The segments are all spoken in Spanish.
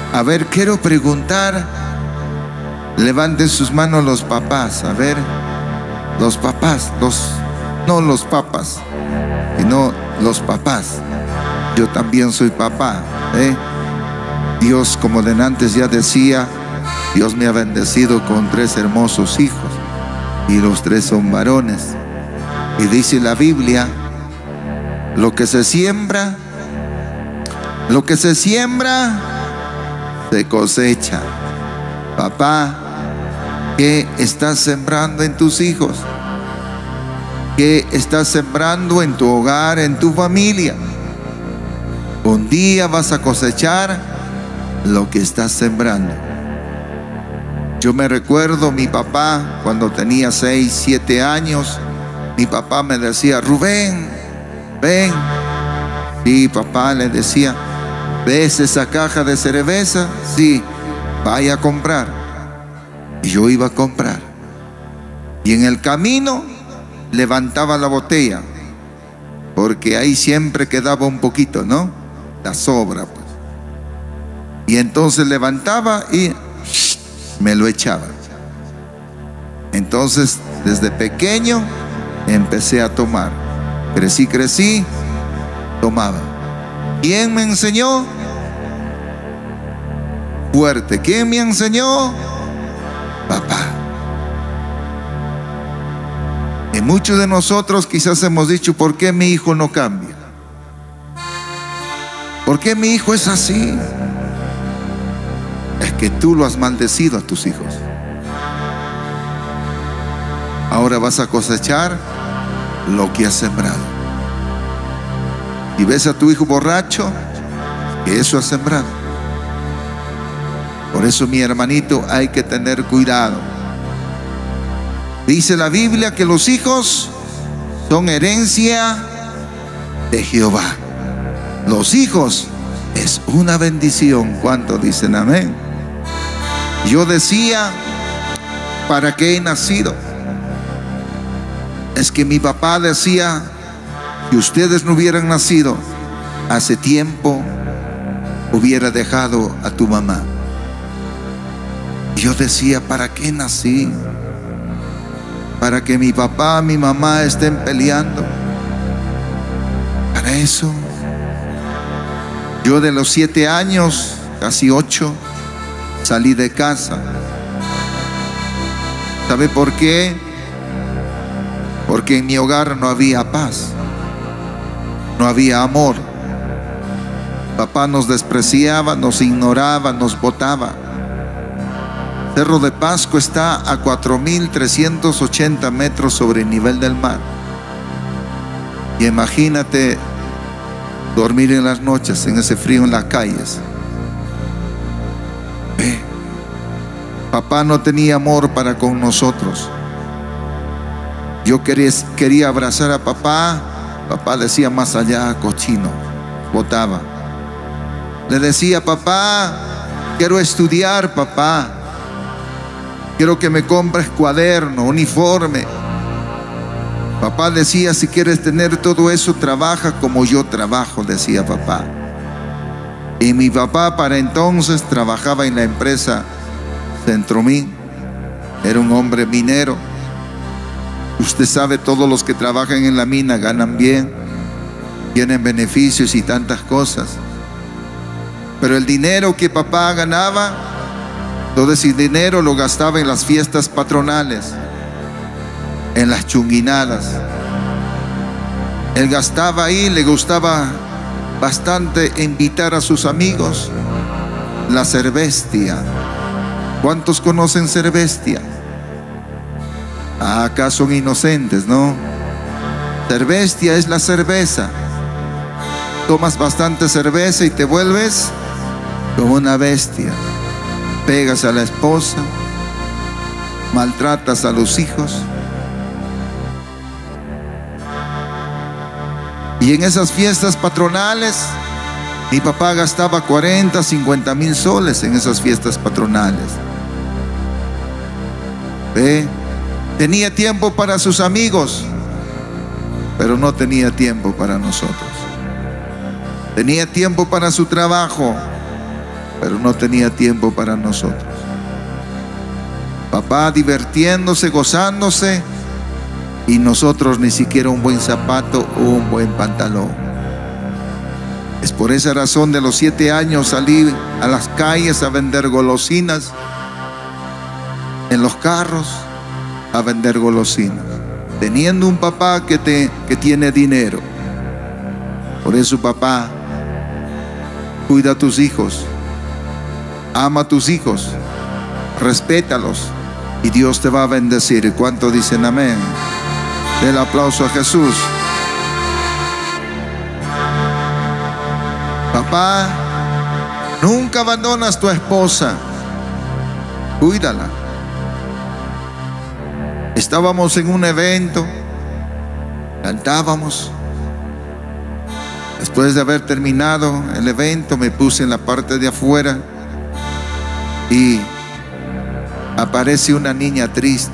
A ver, quiero preguntar, levanten sus manos los papás, a ver, los papás, no los papas, sino los papás. Yo también soy papá, ¿eh? Dios, como de antes ya decía, Dios me ha bendecido con 3 hermosos hijos y los 3 son varones. Y dice la Biblia, lo que se siembra se cosecha. Papá, ¿qué estás sembrando en tus hijos? ¿Qué estás sembrando en tu hogar, en tu familia? Un día vas a cosechar lo que estás sembrando. Yo me recuerdo mi papá cuando tenía 6, 7 años. Mi papá me decía, Rubén, ven. Sí, papá, le decía, ¿ves esa caja de cerveza? Sí, vaya a comprar. Y yo iba a comprar. Y en el camino levantaba la botella, porque ahí siempre quedaba un poquito, ¿no? La sobra, pues. Y entonces levantaba y me lo echaba. Entonces, desde pequeño empecé a tomar. Crecí, tomaba. ¿Quién me enseñó? Fuerte. ¿Quién me enseñó? Papá. Y muchos de nosotros quizás hemos dicho, ¿por qué mi hijo no cambia? ¿Por qué mi hijo es así? Es que tú lo has maldecido a tus hijos. Ahora vas a cosechar lo que has sembrado. Y ves a tu hijo borracho, que eso has sembrado. Por eso, mi hermanito, hay que tener cuidado. Dice la Biblia que los hijos son herencia de Jehová. Los hijos es una bendición. ¿Cuántos dicen amén? Yo decía, ¿para qué he nacido? Es que mi papá decía, si ustedes no hubieran nacido, hace tiempo hubiera dejado a tu mamá. Yo decía, ¿para qué nací? Para que mi papá, mi mamá estén peleando. Para eso. Yo de los 7 años, casi 8, salí de casa. ¿Sabe por qué? Porque en mi hogar no había paz, no había amor. Papá nos despreciaba, nos ignoraba, nos botaba. Cerro de Pasco está a 4.380 metros sobre el nivel del mar. Y imagínate dormir en las noches en ese frío en las calles. Papá no tenía amor para con nosotros. Yo quería abrazar a papá. Papá decía, más allá, cochino. Botaba. Le decía, papá, quiero estudiar, papá. Quiero que me compres cuaderno, uniforme. Papá decía, si quieres tener todo eso, trabaja como yo trabajo, decía papá. Y mi papá para entonces trabajaba en la empresa Centromín. Era un hombre minero. Usted sabe, todos los que trabajan en la mina ganan bien, tienen beneficios y tantas cosas. Pero el dinero que papá ganaba, todo ese dinero lo gastaba en las fiestas patronales, en las chunguinadas. Él gastaba ahí, le gustaba bastante invitar a sus amigos. La cervestia. ¿Cuántos conocen cervestia? Acá son inocentes, ¿no? Cervestia es la cerveza. Tomas bastante cerveza y te vuelves como una bestia. Pegas a la esposa, maltratas a los hijos. Y en esas fiestas patronales, mi papá gastaba 40, 50 mil soles en esas fiestas patronales. ¿Ve? Tenía tiempo para sus amigos, pero no tenía tiempo para nosotros. Tenía tiempo para su trabajo, pero no tenía tiempo para nosotros. Papá divirtiéndose, gozándose, y nosotros ni siquiera un buen zapato o un buen pantalón. Es por esa razón de los 7 años salí a las calles a vender golosinas, en los carros a vender golosinas, teniendo un papá que tiene dinero. Por eso, papá, cuida a tus hijos, ama a tus hijos, respétalos y Dios te va a bendecir. ¿Cuántos dicen amén? Del aplauso a Jesús. Papá, nunca abandonas a tu esposa, cuídala. Estábamos en un evento, cantábamos. Después de haber terminado el evento, me puse en la parte de afuera y aparece una niña triste.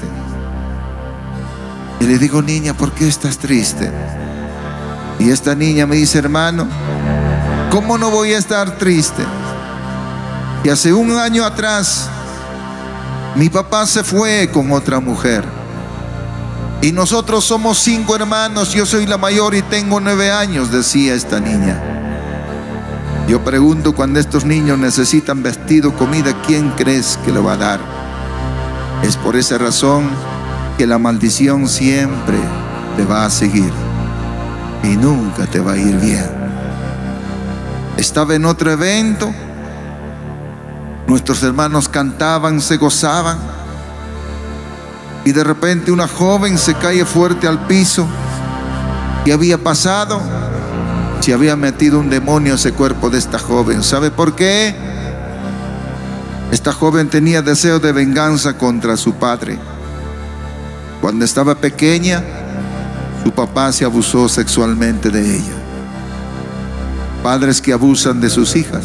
Y le digo: niña, ¿por qué estás triste? Y esta niña me dice: hermano, ¿cómo no voy a estar triste? Y hace 1 año atrás mi papá se fue con otra mujer. Y nosotros somos 5 hermanos, yo soy la mayor y tengo 9 años, decía esta niña. Yo pregunto, cuando estos niños necesitan vestido, comida, ¿quién crees que le va a dar? Es por esa razón que la maldición siempre te va a seguir y nunca te va a ir bien. Estaba en otro evento, nuestros hermanos cantaban, se gozaban, y de repente una joven se cae fuerte al piso. ¿Qué había pasado? Se había metido un demonio en ese cuerpo de esta joven. ¿Sabe por qué? Esta joven tenía deseo de venganza contra su padre. Cuando estaba pequeña, su papá se abusó sexualmente de ella. Padres que abusan de sus hijas,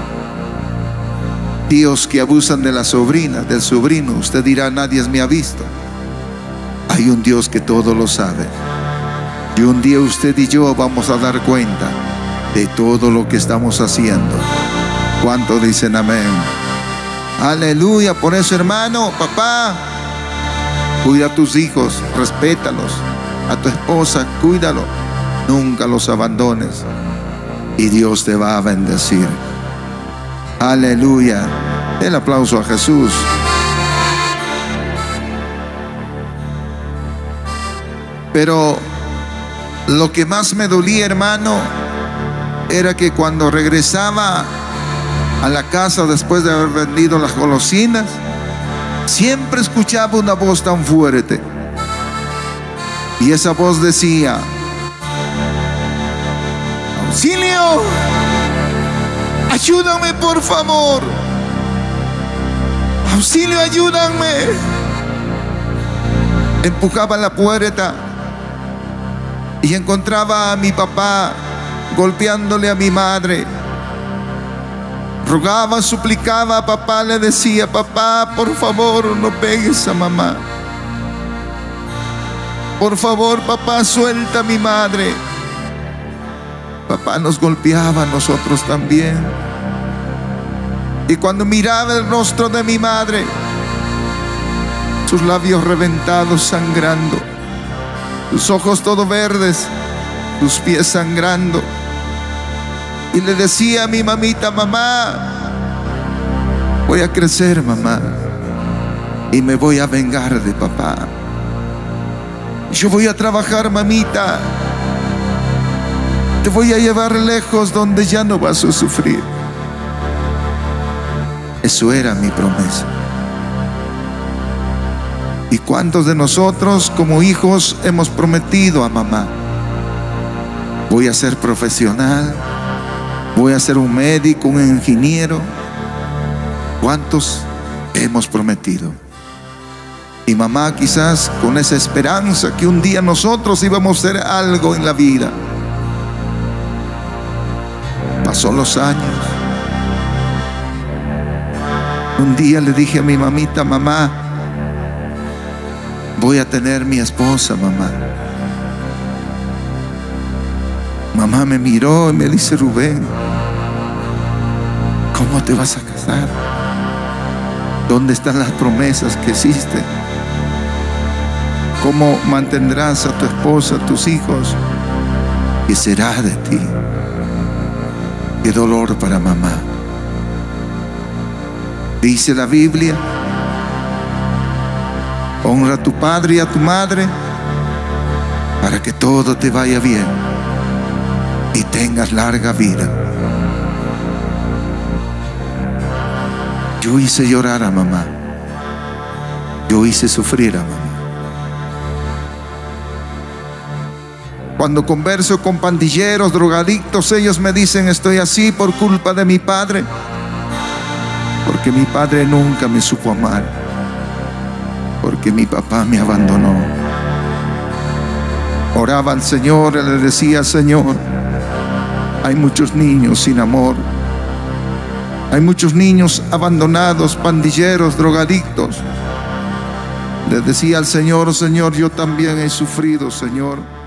tíos que abusan de la sobrina, del sobrino. Usted dirá: nadie me ha visto. Hay un Dios que todo lo sabe. Y un día usted y yo vamos a dar cuenta de todo lo que estamos haciendo. ¿Cuántos dicen amén? Aleluya. Por eso, hermano, papá, cuida a tus hijos, respétalos. A tu esposa, cuídalo. Nunca los abandones y Dios te va a bendecir. Aleluya. El aplauso a Jesús. Pero lo que más me dolía, hermano, era que cuando regresaba a la casa después de haber vendido las golosinas, siempre escuchaba una voz tan fuerte. Y esa voz decía: auxilio, ayúdame por favor, auxilio, ayúdame. Empujaba la puerta y encontraba a mi papá golpeándole a mi madre. Rogaba, suplicaba a papá, le decía: papá, por favor, no pegues a mamá. Por favor, papá, suelta a mi madre. Papá nos golpeaba a nosotros también. Y cuando miraba el rostro de mi madre, sus labios reventados, sangrando, sus ojos todos verdes, sus pies sangrando, y le decía a mi mamita: mamá, voy a crecer, mamá, y me voy a vengar de papá. Yo voy a trabajar, mamita. Te voy a llevar lejos donde ya no vas a sufrir. Eso era mi promesa. ¿Y cuántos de nosotros como hijos hemos prometido a mamá: voy a ser profesional, voy a ser un médico, un ingeniero? ¿Cuántos hemos prometido? Y mamá, quizás con esa esperanza que un día nosotros íbamos a hacer algo en la vida. Pasó los años. Un día le dije a mi mamita: mamá, voy a tener mi esposa, mamá. Mamá me miró y me dice: Rubén, ¿Cómo te vas a casar? ¿Dónde están las promesas que hiciste? ¿Cómo mantendrás a tu esposa, a tus hijos? ¿Qué será de ti? Qué dolor para mamá. Dice la Biblia: honra a tu padre y a tu madre para que todo te vaya bien y tengas larga vida. Yo hice llorar a mamá. Yo hice sufrir a mamá. Cuando converso con pandilleros, drogadictos, ellos me dicen: estoy así por culpa de mi padre, porque mi padre nunca me supo amar, porque mi papá me abandonó. Oraba al Señor y le decía: Señor, hay muchos niños sin amor, hay muchos niños abandonados, pandilleros, drogadictos. Le decía al Señor: Señor, yo también he sufrido, Señor.